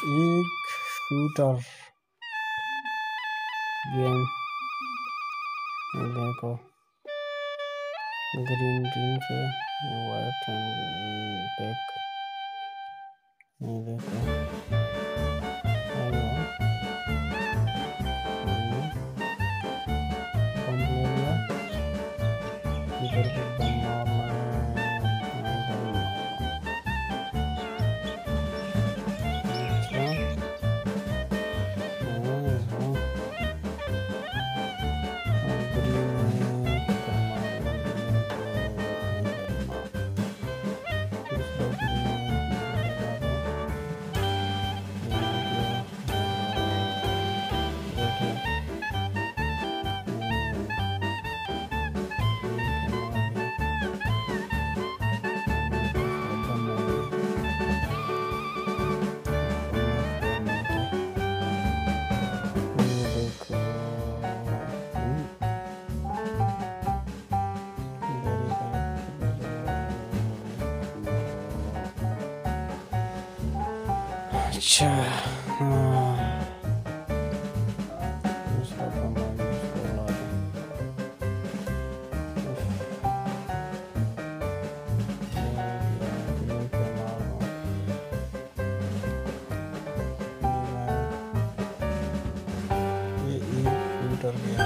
एक shooter game देखो, green से वाइट एंड ब्लैक देखो। अच्छा ये एक शूटर गया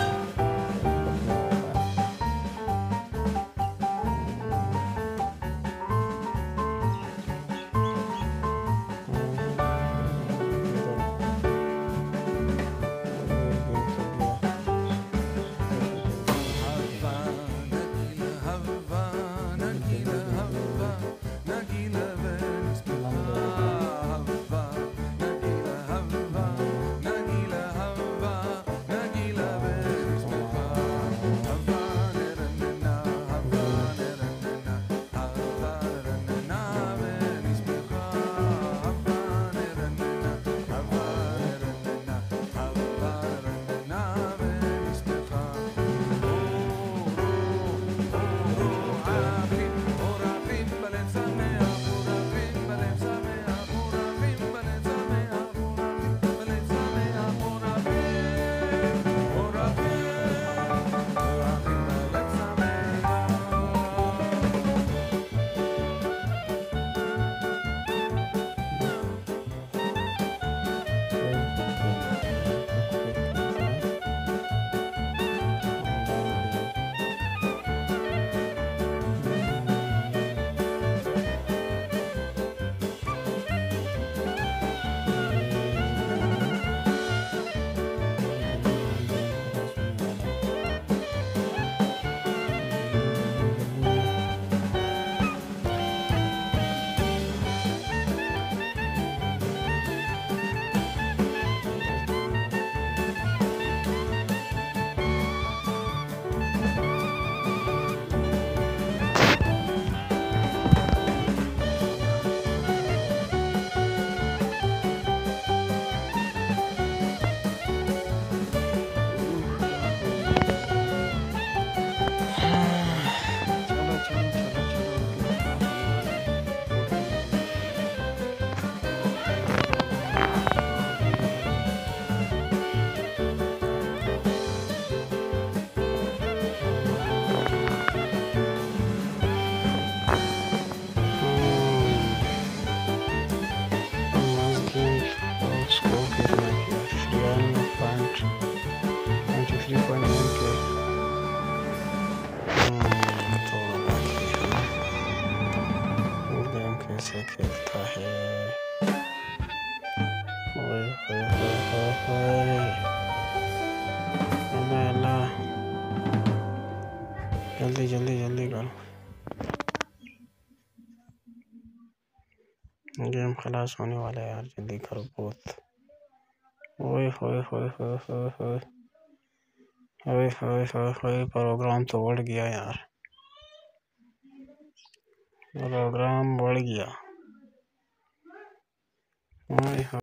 कैसे खेलता है। ओए होए होए होए अल्लाह जल्दी जल्दी जल्दी करो, गेम खलास होने वाला है यार, जल्दी करो बहुत। ओए होए होए होए होए होए ओए होए होए होए प्रोग्राम तो बढ़ गया यार, प्रोग्राम बढ़ गया। ओए